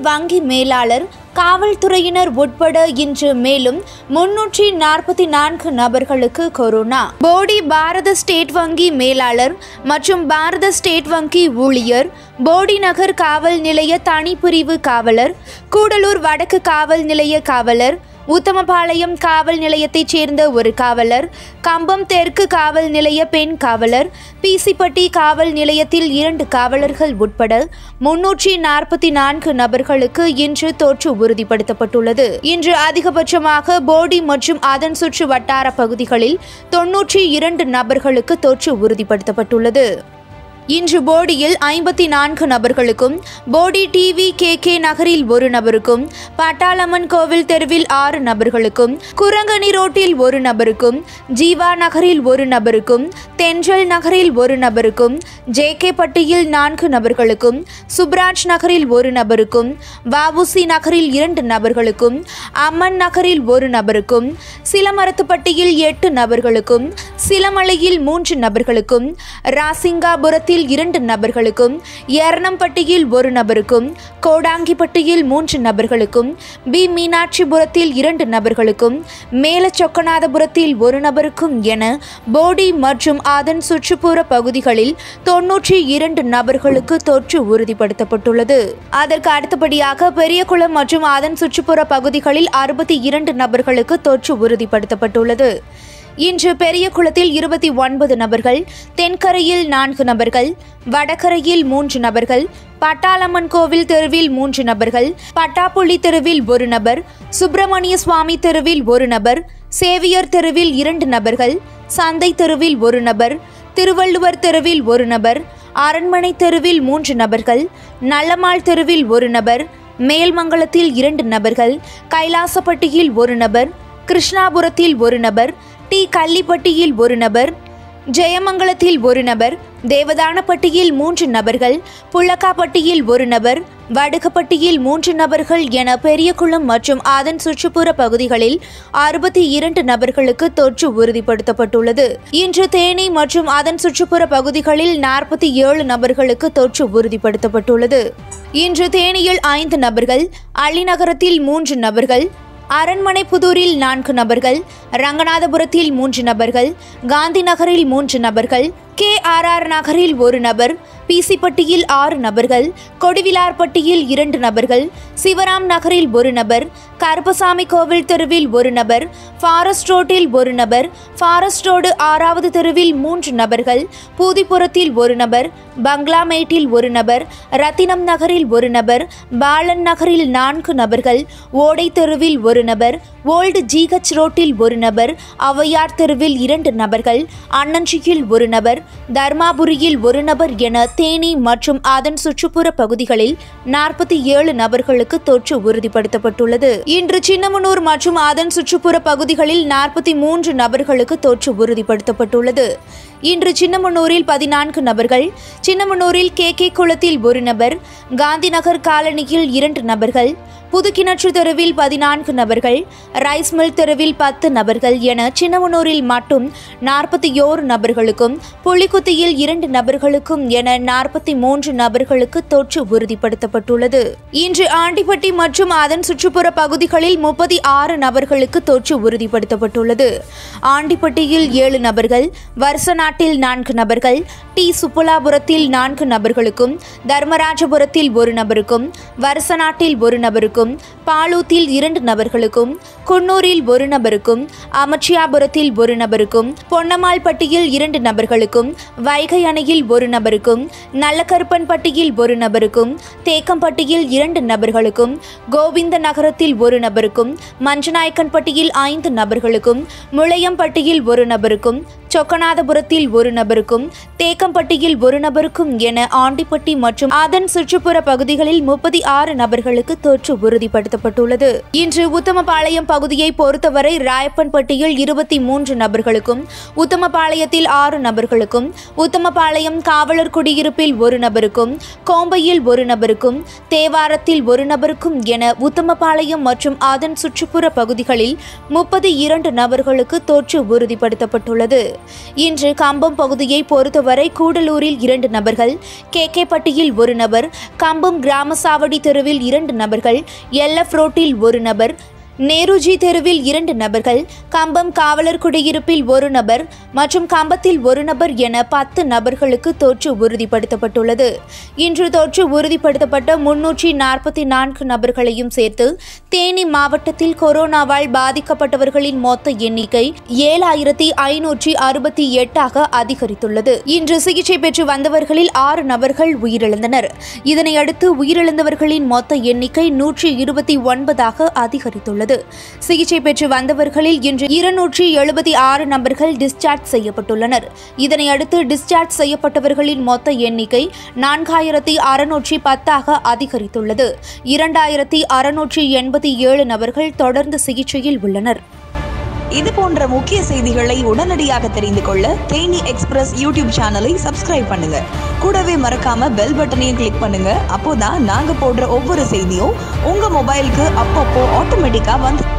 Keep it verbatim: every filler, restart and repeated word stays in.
வங்கி மேலாளர், காவல்துறையினர் உட்பட இன்று மேலும் முன்னூற்றி நாற்பத்தி நான்கு நபர்களுக்கு கொரோனா. போடி பாரத ஸ்டேட் வங்கி மேலாளர் மற்றும் பாரத ஸ்டேட் வங்கி ஊழியர், போடி நகர் காவல் நிலைய தனிப்பிரிவு காவலர், கூடலூர் வடக்கு காவல் நிலைய காவலர், உத்தமபாளையம் காவல் நிலையத்தைச் சேர்ந்த ஒரு காவலர், கம்பம் தெற்கு காவல் நிலைய பெண் காவலர், பிசிப்பட்டி காவல் நிலையத்தில் இரண்டு காவலர்கள் உட்பட முன்னூற்றி நாற்பத்தி நான்கு நபர்களுக்கு இன்று தொற்று உறுதிப்படுத்தப்பட்டுள்ளது. இன்று அதிகபட்சமாக போடி மற்றும் அதன் சுற்று வட்டார பகுதிகளில் தொன்னூற்றி இரண்டு நபர்களுக்கு தொற்று உறுதிப்படுத்தப்பட்டுள்ளது. இன்று போடியில் ஐம்பத்தி நான்கு நபர்களுக்கும், போடி டிவி கே கே நகரில் ஒரு நபருக்கும், பட்டாளம்மன் கோவில் தெருவில் ஆறு நபர்களுக்கும், குரங்கணி ரோட்டில் ஒரு நபருக்கும், ஜீவா நகரில் ஒரு நபருக்கும், தென்றல் நகரில் ஒரு நபருக்கும், ஜே கே பட்டியில் நான்கு நபர்களுக்கும், சுப்ராஜ் நகரில் ஒரு நபருக்கும், வஉசி நகரில் இரண்டு நபர்களுக்கும், அம்மன் நகரில் ஒரு நபருக்கும், சிலமரத்துப்பட்டியில் எட்டு நபர்களுக்கும், சிலமலையில் மூன்று நபர்களுக்கும், ராசிங்காபுரத்தில் இரண்டு நபர்களுக்கும், எர்ணம்பட்டியில் ஒரு நபருக்கும், கோடாங்கிப்பட்டியில் மூன்று நபர்களுக்கும், பி மீனாட்சிபுரத்தில் இரண்டு நபர்களுக்கும், மேலச்சொக்கநாதபுரத்தில் ஒரு நபருக்கும் என போடி மற்றும் அதன் சுற்றுப்புற பகுதிகளில் தொன்னூற்றி இரண்டு நபர்களுக்கு தொற்று உறுதிப்படுத்தப்பட்டுள்ளது. அதற்கு அடுத்தபடியாக பெரியகுளம் மற்றும் அதன் சுற்றுப்புற பகுதிகளில் அறுபத்தி இரண்டு நபர்களுக்கு தொற்று உறுதிப்படுத்தப்பட்டுள்ளது. இன்று பெரியகுளத்தில் இருபத்தி ஒன்பது நபர்கள், தென்கரையில் நான்கு நபர்கள், வடகரையில் மூன்று நபர்கள், பட்டாளம்மன் கோவில் தெருவில் மூன்று நபர்கள், பட்டாப்புள்ளி தெருவில் ஒரு நபர், சுப்பிரமணிய சுவாமி தெருவில் ஒரு நபர், சேவியர் தெருவில் இரண்டு நபர்கள், சந்தை தெருவில் ஒரு நபர், திருவள்ளுவர் தெருவில் ஒரு நபர், அரண்மனை தெருவில் மூன்று நபர்கள், நல்லம்மாள் தெருவில் ஒரு நபர், மேல்மங்கலத்தில் இரண்டு நபர்கள், கைலாசப்பட்டியில் ஒரு நபர், கிருஷ்ணாபுரத்தில் ஒரு நபர், டி கள்ளிப்பட்டியில் ஒரு நபர், ஜெயமங்கலத்தில் ஒரு நபர், தேவதானப்பட்டியில் மூன்று நபர்கள், புள்ளக்காப்பட்டியில் ஒரு நபர், வடுகப்பட்டியில் மூன்று நபர்கள் என பெரியகுளம் மற்றும் அதன் சுற்றுப்புற பகுதிகளில் அறுபத்தி இரண்டு நபர்களுக்கு தொற்று உறுதிப்படுத்தப்பட்டுள்ளது. இன்று தேனி மற்றும் அதன் சுற்றுப்புற பகுதிகளில் நாற்பத்தி ஏழு நபர்களுக்கு தொற்று உறுதிப்படுத்தப்பட்டுள்ளது. இன்று தேனியில் ஐந்து நபர்கள், அள்ளிநகரத்தில் மூன்று நபர்கள், அரண்மனைப்புதூரில் நான்கு நபர்கள், ரங்கநாதபுரத்தில் மூன்று நபர்கள், காந்தி நகரில் மூன்று நபர்கள், கே ஆர் ஆர் நகரில் ஒரு நபர், பிசிப்பட்டியில் ஆறு நபர்கள், கொடிவிலார்பட்டியில் இரண்டு நபர்கள், சிவராம் நகரில் ஒரு நபர், கருப்பசாமி கோவில் தெருவில் ஒரு நபர், ஃபாரஸ்ட் ரோட்டில் ஒரு நபர், ஃபாரஸ்ட் ரோடு ஆறாவது தெருவில் மூன்று நபர்கள், பூதிப்புறத்தில் ஒரு நபர், பங்களாமேட்டில் ஒரு நபர், ரத்தினம் நகரில் ஒரு நபர், பாலன் நகரில் நான்கு நபர்கள், ஓடை தெருவில் ஒரு நபர், ஓல்டு ஜிஹெச் ரோட்டில் ஒரு நபர், ஔவையார் தெருவில் இரண்டு நபர்கள், அன்னஞ்சியில் ஒரு நபர், தர்மாபுரியில் ஒரு நபர் என தேனி மற்றும் அதன் சுற்றுப்புற பகுதிகளில் நாற்பத்தி ஏழு நபர்களுக்கு தொற்று உறுதிப்படுத்தப்பட்டுள்ளது. இன்று சின்னமனூர் மற்றும் அதன் சுற்றுப்புற பகுதிகளில் நாற்பத்தி மூன்று நபர்களுக்கு தொற்று உறுதிப்படுத்தப்பட்டுள்ளது. இன்று சின்னமனூரில் பதினான்கு நபர்கள், சின்னமனூரில் கே கே குளத்தில் ஒரு நபர், காந்தி நகர் காலனியில் இரண்டு நபர்கள், புதுக்கிணற்று தெருவில் பதினான்கு நபர்கள், ரைஸ் மில் தெருவில் பத்து நபர்கள் என சின்னமனூரில் மட்டும் நாற்பத்தி ஓரு நபர்களுக்கும், புலிக்குத்தியில் இரண்டு நபர்களுக்கும் என நாற்பத்தி மூன்று நபர்களுக்கு தொற்று உறுதிப்படுத்தப்பட்டுள்ளது. இன்று ஆண்டிப்பட்டி மற்றும் அதன் சுற்றுப்புற பகுதிகளில் முப்பத்தி ஆறு நபர்களுக்கு தொற்று உறுதிப்படுத்தப்பட்டுள்ளது. ஆண்டிப்பட்டியில் ஏழு நபர்கள், வருசநாட்டில் நான்கு நபர்கள், டி சுப்புலாபுரத்தில் நான்கு நபர்களுக்கும், தர்மராஜபுரத்தில் ஒரு நபருக்கும், வருசநாட்டில் ஒரு நபருக்கும், பாலூத்தில் இரண்டு நபர்களுக்கும், குன்னூரில் ஒரு நபருக்கும், அமச்சியாபுரத்தில் ஒரு நபருக்கும், பொன்னமால்பட்டியில் இரண்டு நபர்களுக்கும், வைகை அணையில் ஒரு நபருக்கும், நல்லக்கருப்பன்பட்டியில் ஒரு நபருக்கும், தேக்கம்பட்டியில் இரண்டு நபர்களுக்கும், கோவிந்த நகரத்தில் ஒரு நபருக்கும், மஞ்சநாயக்கன்பட்டியில் ஐந்து நபர்களுக்கும், முளையம்பட்டியில் ஒரு நபருக்கும், சொக்கநாதபுரத்தில் ஒரு நபருக்கும், தேக்கம்பட்டியில் ஒரு நபருக்கும் என ஆண்டிப்பட்டி மற்றும் அதன் சுற்றுப்புற பகுதிகளில் முப்பத்தி ஆறு நபர்களுக்கு தொற்று உறுதிப்படுத்தப்பட்டுள்ளது. இன்று உத்தமபாளையம் பகுதியை பொறுத்தவரை ராயப்பன்பட்டியில் இருபத்தி மூன்று நபர்களுக்கும், உத்தமபாளையத்தில் ஆறு நபர்களுக்கும், உத்தமபாளையம் காவலர் குடியிருப்பில் ஒரு நபருக்கும், கோம்பையில் ஒரு நபருக்கும், தேவாரத்தில் ஒரு நபருக்கும் என உத்தமபாளையம் மற்றும் அதன் சுற்றுப்புற பகுதிகளில் முப்பத்தி இரண்டு நபர்களுக்கு தொற்று உறுதிப்படுத்தப்பட்டுள்ளது. இன்று கம்பம் பகுதியை பொறுத்தவரை கூடலூரில் இரண்டு நபர்கள், கேகேப்பட்டியில் ஒரு நபர், கம்பம் கிராம சாவடி தெருவில் இரண்டு நபர்கள், எல்எஃப் ரோட்டில் ஒரு நபர், நேருஜி தெருவில் இரண்டு நபர்கள், கம்பம் காவலர் குடியிருப்பில் ஒரு நபர் மற்றும் கம்பத்தில் ஒரு நபர் என பத்து நபர்களுக்கு தொற்று உறுதிப்படுத்தப்பட்டுள்ளது. இன்று தொற்று உறுதிப்படுத்தப்பட்ட முன்னூற்றி நாற்பத்தி நான்கு நபர்களையும் சேர்த்து தேனி மாவட்டத்தில் கொரோனாவால் பாதிக்கப்பட்டவர்களின் மொத்த எண்ணிக்கை ஏழாயிரத்தி ஐநூற்றி அறுபத்தி எட்டாக அதிகரித்துள்ளது. இன்று சிகிச்சை பெற்று வந்தவர்களில் ஆறு நபர்கள் உயிரிழந்தனர். இதனையடுத்து உயிரிழந்தவர்களின் மொத்த எண்ணிக்கை நூற்றி இருபத்தி ஒன்பதாக அதிகரித்துள்ளது. சிகிச்சை பெற்று வந்தவர்களில் இன்று இருநூற்றி எழுபத்தி ஆறு நபர்கள் டிஸ்சார்ஜ் செய்யப்பட்டுள்ளனர். இதனையடுத்து டிஸ்சார்ஜ் செய்யப்பட்டவர்களின் மொத்த எண்ணிக்கை நான்காயிரத்தி அறுநூற்றி பத்தாக அதிகரித்துள்ளது. இரண்டாயிரத்தி அறுநூற்றி எண்பத்தி ஏழு நபர்கள் தொடர்ந்து சிகிச்சையில் உள்ளனர். இது போன்ற முக்கிய செய்திகளை உடனடியாக தெரிந்து கொள்ள தேனி எக்ஸ்பிரஸ் யூடியூப் சேனலை சப்ஸ்கிரைப் பண்ணுங்க. கூடவே மறக்காம பெல் பட்டனையும் கிளிக் பண்ணுங்க. அப்போதான் நாங்க போடுற ஒவ்வொரு செய்தியும் உங்க மொபைலுக்கு அப்பப்போ ஆட்டோமேட்டிக்கா வந்து